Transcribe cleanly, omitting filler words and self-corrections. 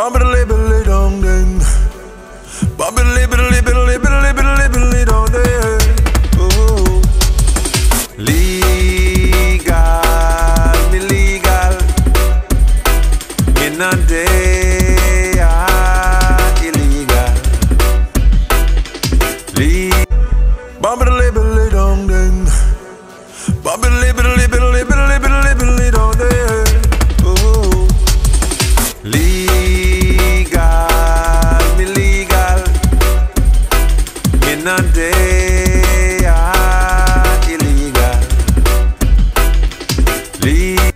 Bambidly dong ding. Bambidly dong ding. Oh. Legal, me legal. Me not dey illegal. Bambidly dong ding. Bambidly